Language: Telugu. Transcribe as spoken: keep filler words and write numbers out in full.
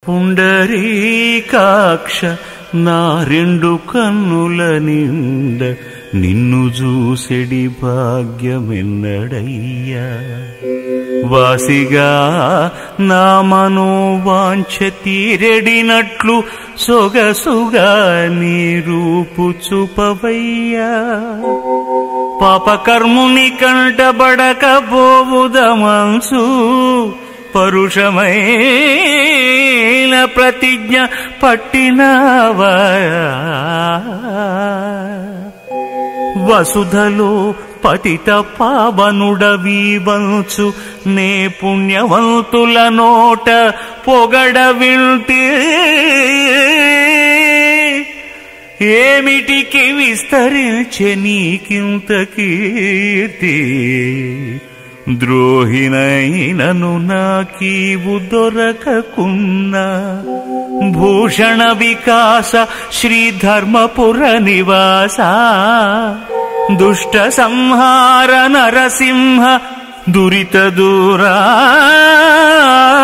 పుండరీకాక్ష నా రెండు కన్నుల నిండ నిన్ను చూసెడి భాగ్యమెన్నడయ్యా. వాసిగా నా మనోవాంఛ తీరెడినట్లు సొగసుగా నీ రూపు చూపవయ్యా. పాపకర్ముని కంటబడకపోవుదమంచు పరుషమైన ప్రతిజ్ఞ పట్టినావా. వసుధలో పతిత పావనుడవీవంచు నే పుణ్యవంతుల నోట పొగడ వింటే ఏమిటికి విస్తరించె నీకింత కీర్తి. ద్రోహినైనను నాకీవు దొరకకున్నా భూషణ వికాస శ్రీధర్మపుర నివాస దుష్ట సంహార నరసింహ దురిత దూరా.